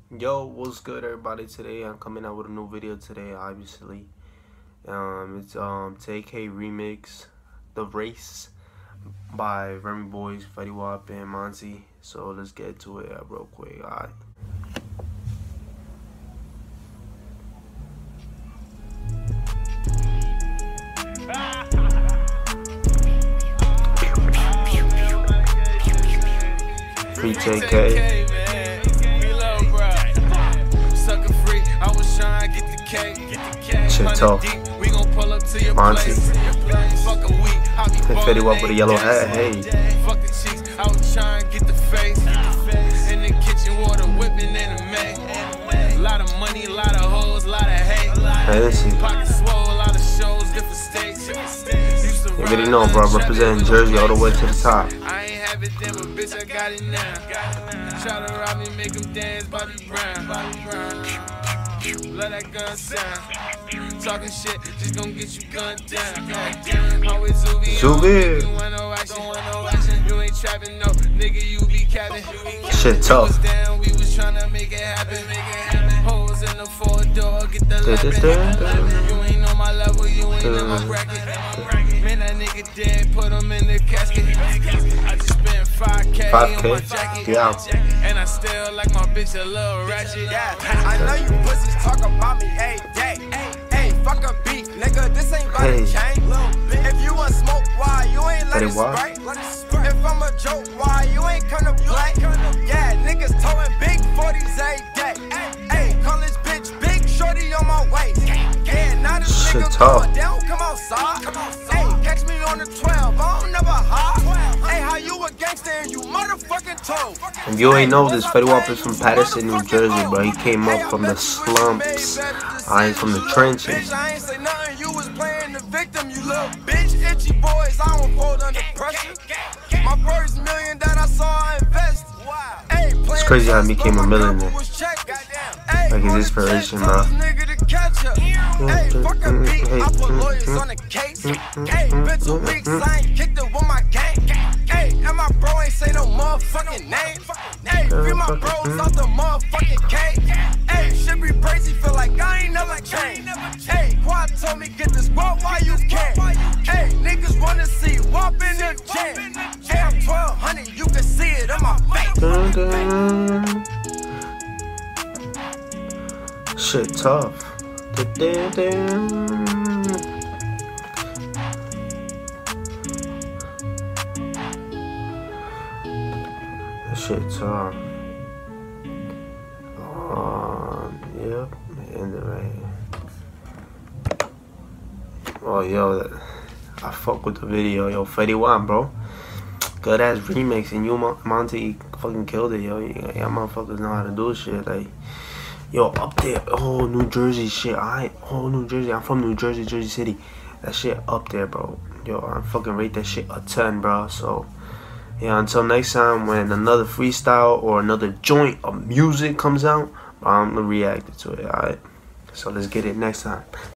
Yo, what's good, everybody? Today I'm coming out with a new video today. Obviously, it's TK remix, The Race by Remy Boyz, Fetty Wap, and Monty. So let's get to it real quick. Alright. Free TK. Shit tough. Monty. Fetty Wap with a yellow hat. Hey. I was trying to get the face in the kitchen, water whipping in the May. A lot of money, a lot of hoes, a lot of hate. Pockets swole, a lot of shows, different states. You already know, bro. Representing Jersey all the way to the top. I ain't have it then, but bitch, I got it now. Try to rob me, make them dance, Bobby Brown. Let that gun sound. Talking shit, just gon' get you gunned down. Always Zuby. You ain't trapping, no nigga, you be capping. Shit tough. We was tryna make it happen. Holes in the 4-door, get the left. You ain't on my level, you ain't in my bracket. Man, that nigga dead, put him in the casket. I just spent 5K on my jacket. Yeah. And I still like my bitch a little ratchet. I know you pussies talk about me every day. Hey, fuck a beat, nigga, this ain't about to change. If you want smoke, why you ain't let it spray? If I'm a joke, why you ain't come to play? Yeah, niggas towing big 40s every day. Hey, call this bitch big shorty on my waist. Yeah, now this nigga going down, come outside. Hey, catch me on the 12, I don't never hide. Hey, how you a gangster and you motherfucking told? If you ain't know this, Fetty Wap is from Patterson, New Jersey, bro. He came up from the slumps. I ain't from the trenches. I ain't say nothing, you was playing the victim, you little bitch. Itchy boys, I don't fold under pressure. My first million that I saw, I invest. It's crazy how he became a millionaire. Like his inspiration, bro. Hey, fuck a beat, I put lawyers on the case. Hey, been 2 weeks, I ain't kicked it with my gang. Hey, and my bro ain't say no motherfucking name. Hey, free my bros out the motherfucking cage. Hey, shit be crazy, feel like I ain't never changed. Hey, Quad told me get this guap while you can. Hey, niggas wanna see Wap in the jam. Hey, I'm 1200, you can see it in my face. Shit tough. Shit tough. Yep, and the right. Oh, yo, I fuck with the video, yo. Fetty Wap, bro. Good ass remix, and you, Monty, fucking killed it, yo. Y'all motherfuckers know how to do shit, like. Yo, up there, oh, New Jersey shit, New Jersey, I'm from New Jersey, Jersey City. That shit up there, bro. Yo, I fucking rate that shit a 10, bro. So, yeah, until next time when another freestyle or another joint of music comes out, I'm gonna react to it, alright? So let's get it next time.